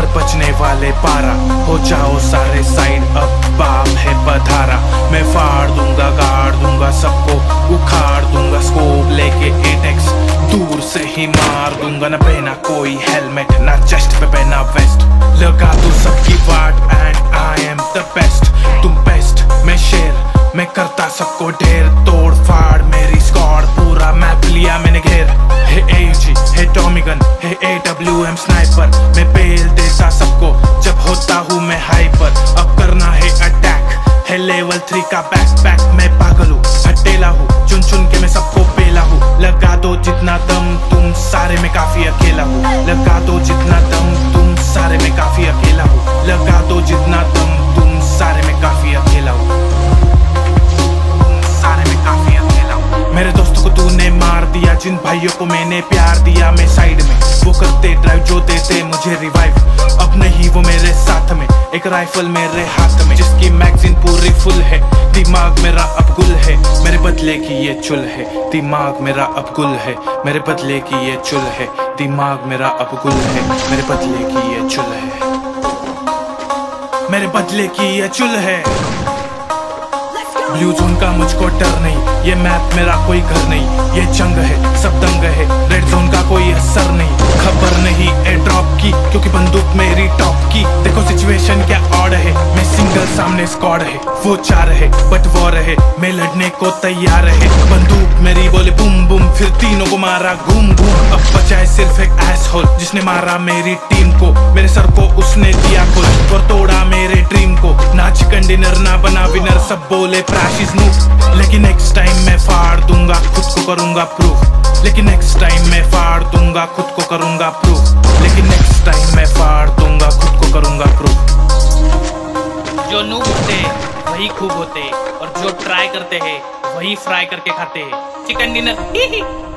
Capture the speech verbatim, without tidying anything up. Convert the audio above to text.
बचने वाले पारा, हो जाओ सारे साइड, अब बाप है पधारा। मैं फाड़ दूंगा, गाड़ दूंगा, सबको उखाड़ दूंगा, स्कोप लेके एट एक्स दूर से ही मार दूंगा। न पहना कोई हेलमेट, ना चेस्ट पे पहना वेस्ट, लगा दूं सबकी वाट and I am the best. तुम बेस्ट, मैं शेर, मैं करता सबको ढेर, तोड़ फाड़ मेरी स्क्वाड, पूरा मैप लिया मैंने घेर। Hey AG, hey Tommy gun, hey A W M sniper, मैं पेल देता सबको जब होता हूँ मैं हाइपर। अब करना है अटैक, है लेवल थ्री का बैक पैक, मैं पागल हूँ, हटेला हूँ, चुन चुन के मैं सबको पेला हूँ। लगा दो जितना दम, तुम सारे में काफी अकेला हूँ। लगा दो जितना दम, तुम सारे में काफी अकेला हूँ। लगा दो जितना दम, तुम सारे में काफी अकेला हूँ। मेरे दोस्तों को तूने मार दिया, जिन भाइयों को मैंने प्यार दिया, मैं साइड में वो करते ड्राइव जो देते मुझे रिवाइव। अब नहीं वो मेरे साथ में, एक राइफल मेरे हाथ में, जिसकी मैगजीन पूरी फुल है। दिमाग मेरा अब गुल है, मेरे बदले की ये चुल है। दिमाग मेरा अब गुल है, मेरे बदले की ये चुल है। दिमाग मेरा अब गुल है, मेरे बदले की ये चुल है। मेरे बदले की ये चुल है। ब्लू जोन का मुझको डर नहीं, ये मैप मेरा कोई घर नहीं। ये जंग है, सब दंग है, रेड जोन का कोई असर नहीं। खबर नहीं एयर ड्रॉप की, क्योंकि बंदूक मेरी टॉप की। देखो सिचुएशन क्या ऑड है, मैं सिंगल सामने स्क्वाड है, वो चार है बट वॉर है, मैं लड़ने को तैयार है। बंदूक मेरी बोले बूम बूम, फिर तीनों को मारा घूम घूम। अब बचा है सिर्फ एक एसहोल, जिसने मारा मेरी टीम को। मेरे सर को उसने दिया खुद और तोड़ा मेरे ड्रीम को। ना चिकन डिनर ना बना विनर, सब बोले लेकिन नेक्स्ट टाइम मैं फाड़ दूंगा, खुद को करूंगा प्रूफ। लेकिन नेक्स्ट टाइम मैं फाड़ दूंगा, खुद को करूंगा प्रूफ। लेकिन नेक्स्ट टाइम मैं फाड़ दूंगा, खुद को करूंगा प्रूफ। जो नूब होते वही खूब होते, और जो ट्राई करते हैं वही फ्राई करके खाते हैं। Chicken dinner